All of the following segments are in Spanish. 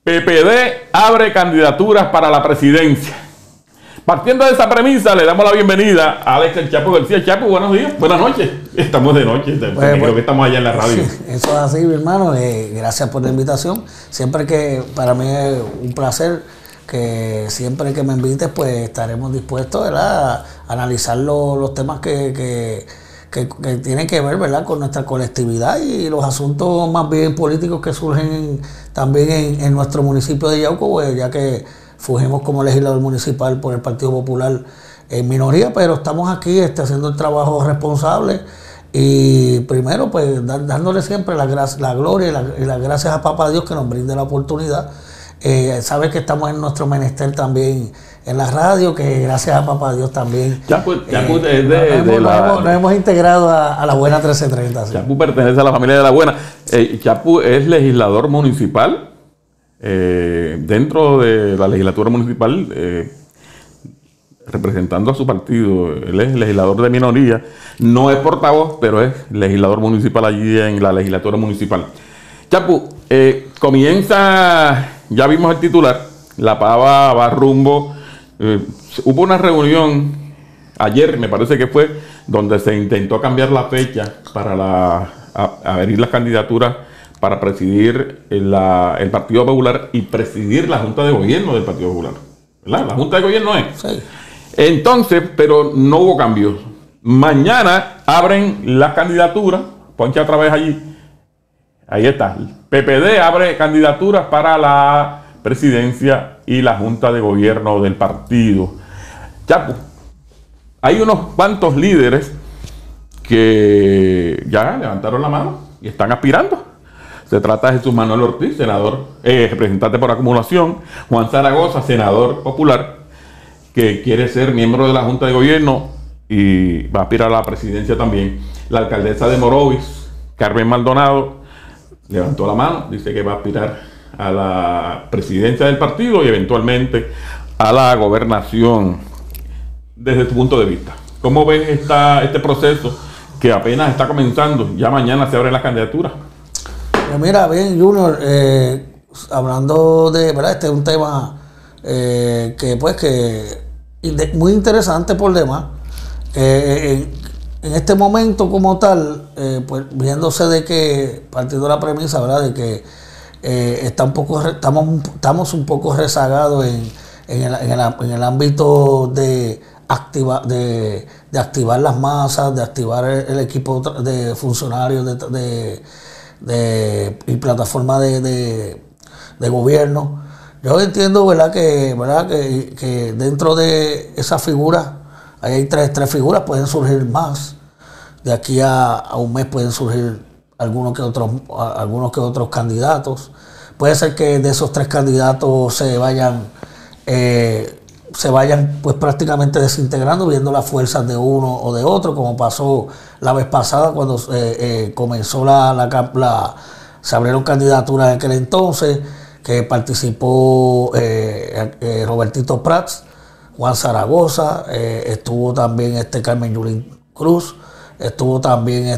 PPD abre candidaturas para la presidencia. Partiendo de esa premisa, le damos la bienvenida a Alex El Chapo García. Chapo, buenos días, buenas noches. Estamos de noche, creo que estamos allá en la radio. Sí, eso es así, mi hermano. Gracias por la invitación. Siempre que, para mí es un placer, que siempre que me invites, pues estaremos dispuestos, ¿verdad?, a analizar los temas que tienen que ver, ¿verdad?, con nuestra colectividad y los asuntos más bien políticos que surgen también en nuestro municipio de Yauco, pues, ya que fugimos como legislador municipal por el Partido Popular en minoría, pero estamos aquí haciendo el trabajo responsable y primero pues dándole siempre la gloria y las gracias a Papá Dios que nos brinde la oportunidad. Sabes que estamos en nuestro menester también en la radio, que gracias a Papá Dios también Chapu nos hemos integrado a la Buena 1330. ¿Sí? Chapu pertenece a la familia de la Buena. Chapu es legislador municipal. Dentro de la legislatura municipal, representando a su partido. Él es legislador de minoría, no es portavoz, pero es legislador municipal allí en la legislatura municipal. Chapu, comienza, ya vimos el titular, la pava va rumbo. Hubo una reunión ayer, me parece que fue, donde se intentó cambiar la fecha para abrir las candidaturas para presidir el Partido Popular y presidir la Junta de Gobierno del Partido Popular, ¿verdad? La Junta de Gobierno es. Sí. Entonces, pero no hubo cambios. Mañana abren las candidaturas, poncha otra vez allí. Ahí está. PPD abre candidaturas para la presidencia y la Junta de Gobierno del partido. Chapo, hay unos cuantos líderes que ya levantaron la mano y están aspirando. Se trata de Jesús Manuel Ortiz, senador, representante por acumulación; Juan Zaragoza, senador popular, que quiere ser miembro de la Junta de Gobierno y va a aspirar a la presidencia también. La alcaldesa de Morovis, Carmen Maldonado, levantó la mano, dice que va a aspirar a la presidencia del partido y eventualmente a la gobernación. Desde tu punto de vista, ¿cómo ves este proceso que apenas está comenzando? Ya mañana se abren las candidaturas. Mira, bien, Junior, hablando de, ¿verdad? Este es un tema que muy interesante por demás. En este momento como tal, pues viéndose de que, partiendo de la premisa, ¿verdad?, de que estamos un poco rezagados en el ámbito de activar las masas, de activar el equipo de funcionarios y plataforma de gobierno. Yo entiendo, ¿verdad?, que dentro de esa figura, ahí hay tres figuras, pueden surgir más. De aquí a un mes pueden surgir algunos que otros candidatos. Puede ser que de esos tres candidatos se vayan pues prácticamente desintegrando, viendo las fuerzas de uno o de otro, como pasó la vez pasada cuando comenzó se abrieron candidaturas en aquel entonces, que participó Robertito Prats, Juan Zaragoza, estuvo también Carmen Yulín Cruz, estuvo también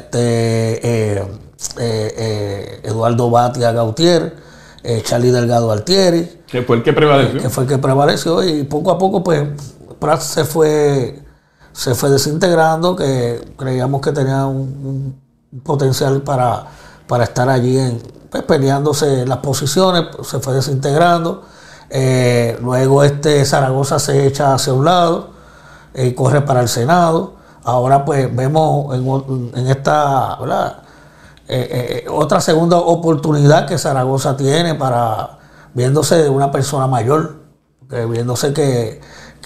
Eduardo Batia Gautier, Charlie Delgado Altieri, que fue el que prevaleció. Y poco a poco pues Prats se fue desintegrando, que creíamos que tenía un potencial para estar allí pues, peleándose las posiciones, se fue desintegrando. Luego Zaragoza se echa hacia un lado y corre para el Senado. Ahora pues vemos en esta, ¿verdad?, otra segunda oportunidad que Zaragoza tiene viéndose una persona mayor, viéndose que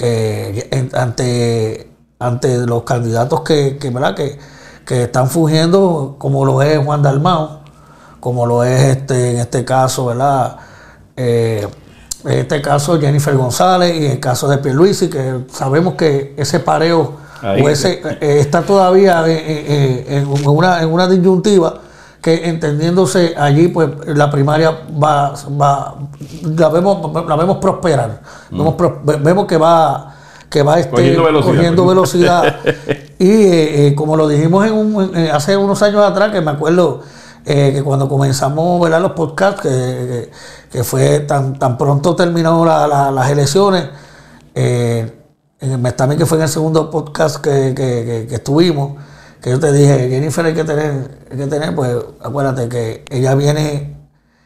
ante los candidatos que están fugiendo, como lo es Juan Dalmau, como lo es en este caso, ¿verdad?, en este caso Jennifer González, y en el caso de Pierluisi, que sabemos que ese pareo está todavía en una disyuntiva, que entendiendo,se allí, pues la primaria la vemos prosperar. Vemos que va cogiendo velocidad. Y como lo dijimos hace unos años atrás, que me acuerdo que cuando comenzamos, ¿verdad?, los podcasts, que que fue tan pronto terminó las elecciones, también que fue en el segundo podcast que estuvimos, que yo te dije, Jennifer hay que tener, pues acuérdate que ella viene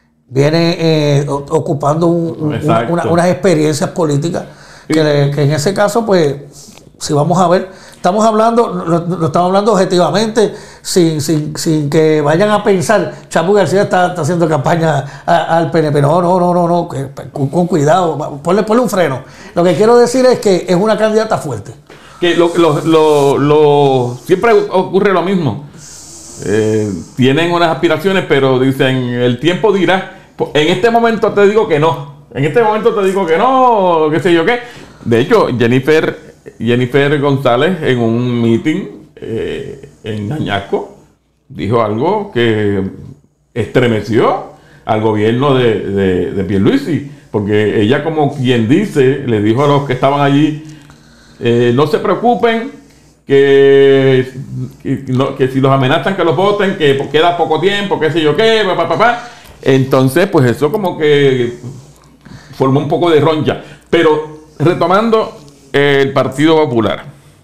ocupando unas experiencias políticas, que en ese caso, pues, si vamos a ver, lo estamos hablando objetivamente, sin que vayan a pensar, Chapo García está haciendo campaña al PNP. No, con cuidado, ponle un freno. Lo que quiero decir es que es una candidata fuerte. Que siempre ocurre lo mismo. Tienen unas aspiraciones, pero dicen, el tiempo dirá. En este momento te digo que no. En este momento te digo que no, qué sé yo qué. De hecho, Jennifer González en un meeting en Añasco dijo algo que estremeció al gobierno de Pierluisi, porque ella, como quien dice, le dijo a los que estaban allí, no se preocupen, que si los amenazan que los voten, que queda poco tiempo, qué sé yo qué, Entonces, pues eso como que formó un poco de roncha. Pero retomando el Partido Popular,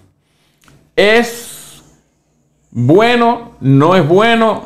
¿es bueno? ¿No es bueno?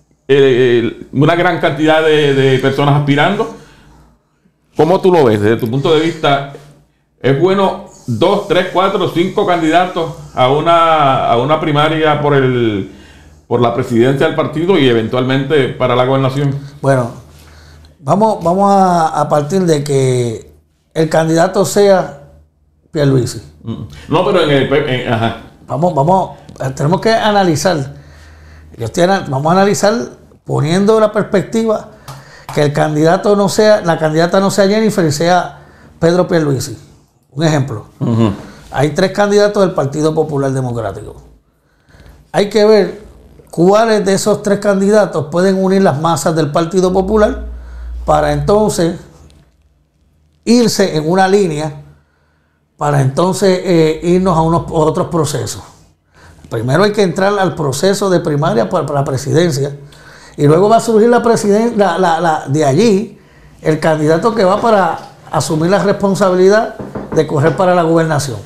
Una gran cantidad de personas aspirando. ¿Cómo tú lo ves desde tu punto de vista? ¿Es bueno 2, 3, 4, 5 candidatos a una primaria por la presidencia del partido y eventualmente para la gobernación? Bueno, vamos a partir de que el candidato sea Pierluisi. No, pero ajá. Tenemos que analizar. Vamos a analizar poniendo la perspectiva que la candidata no sea Jennifer y sea Pedro Pierluisi. Un ejemplo. Hay 3 candidatos del Partido Popular Democrático. Hay que ver cuáles de esos 3 candidatos pueden unir las masas del Partido Popular para entonces irse en una línea, para entonces irnos a otros procesos. Primero hay que entrar al proceso de primaria para la presidencia, y luego va a surgir de allí el candidato que va para asumir la responsabilidad de correr para la gobernación.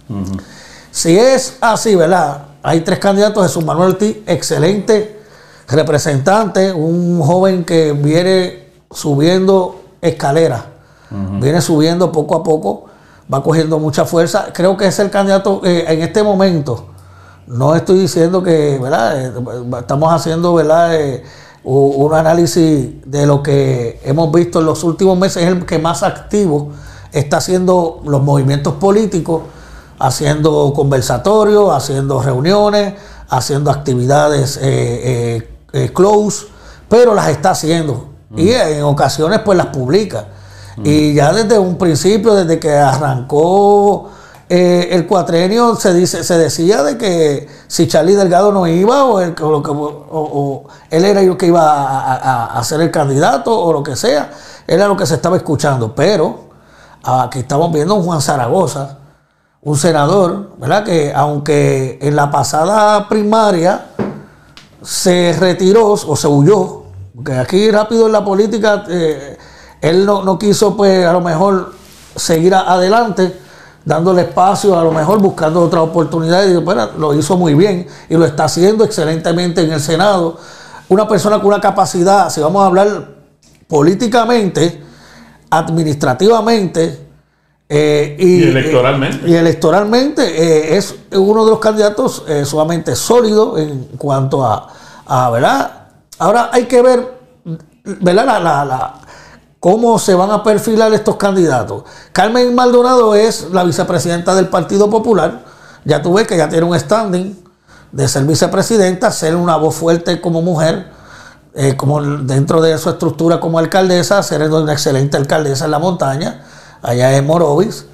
Si es así, ¿verdad? Hay 3 candidatos: Jesús Manuel Ortiz, excelente representante, un joven que viene subiendo escaleras, viene subiendo poco a poco, va cogiendo mucha fuerza. Creo que es el candidato en este momento. No estoy diciendo que, ¿verdad? Estamos haciendo, ¿verdad? Un análisis de lo que hemos visto en los últimos meses. Es el que más activo está haciendo los movimientos políticos, haciendo conversatorios, haciendo reuniones, haciendo actividades close, pero las está haciendo. Y en ocasiones pues las publica. Y ya desde un principio, desde que arrancó el cuatrenio, se decía de que si Charlie Delgado no iba, o él era el que iba a ser el candidato, o lo que sea, era lo que se estaba escuchando. Pero aquí estamos viendo a un Juan Zaragoza, un senador, ¿verdad? Que aunque en la pasada primaria se retiró o se huyó, porque aquí rápido en la política él no quiso, pues, a lo mejor seguir adelante, dándole espacio, a lo mejor buscando otra oportunidad, y bueno, lo hizo muy bien y lo está haciendo excelentemente en el Senado. Una persona con una capacidad, si vamos a hablar políticamente, administrativamente y electoralmente, es uno de los candidatos sumamente sólidos en cuanto a ¿verdad? Ahora hay que ver, ¿verdad? ¿Cómo se van a perfilar estos candidatos? Carmen Maldonado es la vicepresidenta del Partido Popular. Ya tú ves que ya tiene un standing de ser vicepresidenta, ser una voz fuerte como mujer, como dentro de su estructura como alcaldesa, ser una excelente alcaldesa en la montaña, allá en Morovis.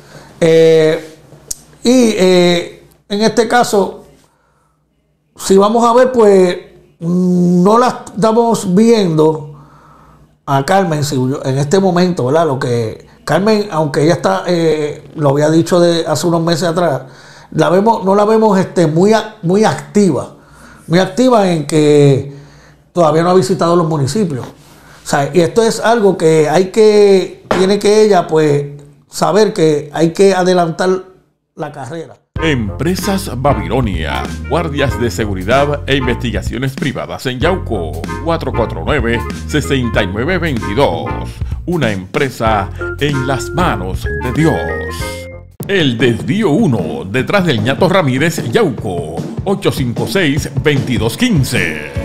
En este caso, si vamos a ver, pues no la estamos viendo a Carmen en este momento, ¿verdad? Lo que Carmen, aunque ella está, lo había dicho hace unos meses atrás, no la vemos muy activa en que todavía no ha visitado los municipios. O sea, y esto es algo que tiene que ella pues saber que hay que adelantar la carrera. Empresas Babilonia, guardias de seguridad e investigaciones privadas en Yauco, 449-6922. Una empresa en las manos de Dios. El Desvío 1, detrás del Ñato Ramírez, Yauco, 856-2215.